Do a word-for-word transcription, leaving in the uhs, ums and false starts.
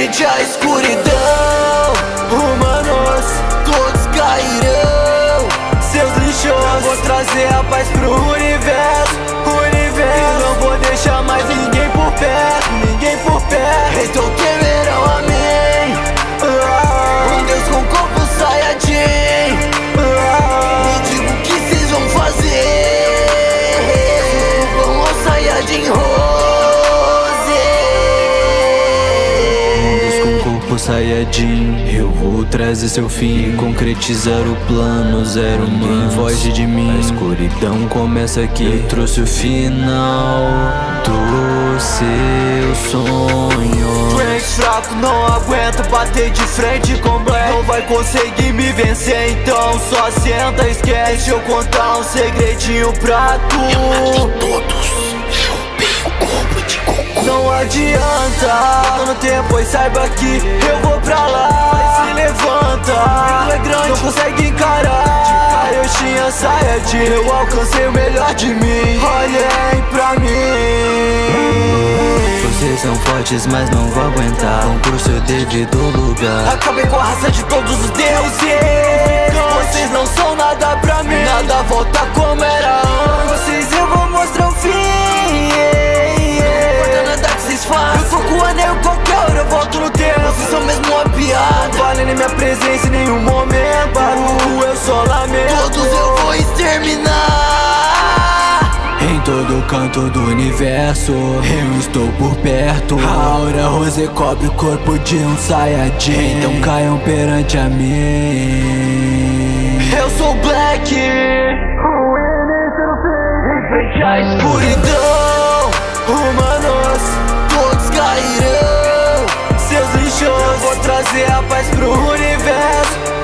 frente à escuridão, humanos todos cairão, seus lixos. Eu vou trazer a paz pro universo, universo. E não vou deixar mais ninguém por perto, ninguém por perto. Então temerão a mim, um Deus com corpo Saiyajin. Me diga o que cês vão fazer, vão ao Saiyajin Rose. Um Deus com corpo Saiyajin, eu vou trazer seu fim, concretizar o plano. Zero man foge de mim, a escuridão começa aqui. Eu trouxe o final do seu sonho. Tu és fraco, não aguenta bater de frente com Black. Não vai conseguir me vencer, então só senta, esquece. Deixa eu contar um segredinho pra tu. Eu matei todos, roubei o corpo de cocô. Não adianta, tô no tempo, pois saiba que eu vou pra lá. Mas se levanta, tu é grande, não consegue encarar. Eu tinha Saiyajin, eu alcancei o melhor de mim. Olhem pra mim. Vocês são fortes, mas não vão aguentar. Vão pro seu devido lugar. Acabei com a raça de todos os deuses. Vocês não são nada pra mim, nada volta como era antes. Vocês eu vou mostrar o fim. Não importa nada que vocês fazem, eu tô com o anel qualquer hora, eu volto no tempo. Vocês são mesmo uma piada, não vale nem minha presença em nenhum momento. Barulho eu só lamento, todos eu vou exterminar. Em todo canto do universo, eu estou por perto. A aura rose cobre o corpo de um Saiyajin. Então caiam perante a mim. Eu sou Black, o início do fim. Em frente à escuridão, humanos todos cairão, seus lixos. Eu vou trazer a paz pro universo,